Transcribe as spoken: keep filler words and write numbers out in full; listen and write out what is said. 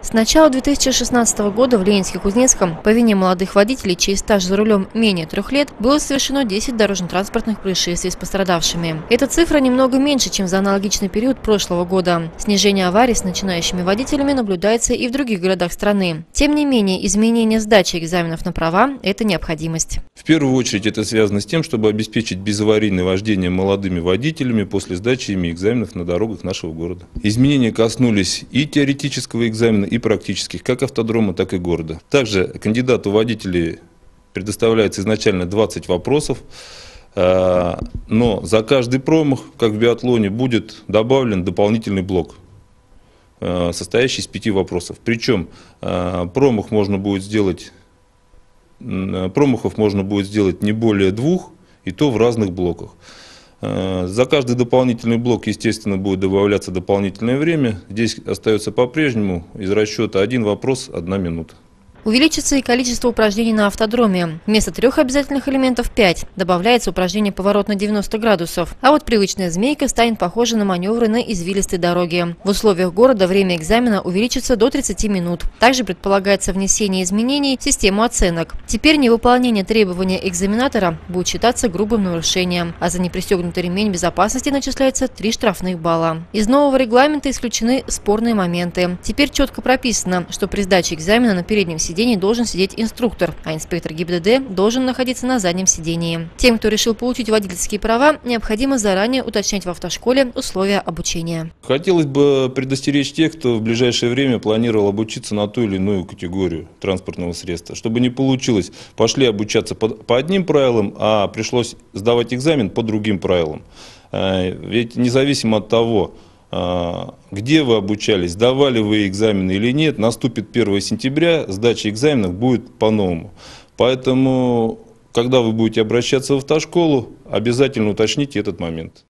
С начала две тысячи шестнадцатого года в Ленинске-Кузнецком по вине молодых водителей, чей стаж за рулем менее трех лет, было совершено десять дорожно-транспортных происшествий с пострадавшими. Эта цифра немного меньше, чем за аналогичный период прошлого года. Снижение аварий с начинающими водителями наблюдается и в других городах страны. Тем не менее, изменение сдачи экзаменов на права – это необходимость. В первую очередь это связано с тем, чтобы обеспечить безаварийное вождение молодыми водителями после сдачи ими экзаменов на дорогах нашего города. Изменения коснулись и теоретического экзамена, и практических, как автодрома, так и города. Также кандидату водителей предоставляется изначально двадцать вопросов, но за каждый промах, как в биатлоне, будет добавлен дополнительный блок, состоящий из пяти вопросов. Причем промах можно будет сделать, промахов можно будет сделать не более двух, и то в разных блоках. За каждый дополнительный блок, естественно, будет добавляться дополнительное время. Здесь остается по-прежнему из расчета один вопрос, одна минута. Увеличится и количество упражнений на автодроме. Вместо трех обязательных элементов – пять. Добавляется упражнение «Поворот на девяносто градусов». А вот привычная змейка станет похожа на маневры на извилистой дороге. В условиях города время экзамена увеличится до тридцати минут. Также предполагается внесение изменений в систему оценок. Теперь невыполнение требования экзаменатора будет считаться грубым нарушением, а за непристегнутый ремень безопасности начисляется три штрафных балла. Из нового регламента исключены спорные моменты. Теперь четко прописано, что при сдаче экзамена на переднем сидении должен сидеть инструктор, а инспектор ГИБДД должен находиться на заднем сидении. Тем, кто решил получить водительские права, необходимо заранее уточнять в автошколе условия обучения. Хотелось бы предостеречь тех, кто в ближайшее время планировал обучиться на ту или иную категорию транспортного средства, чтобы не получилось, пошли обучаться по, по одним правилам, а пришлось сдавать экзамен по другим правилам. Ведь независимо от того, где вы обучались, сдавали вы экзамены или нет, наступит первое сентября, сдача экзаменов будет по-новому. Поэтому, когда вы будете обращаться в автошколу, обязательно уточните этот момент.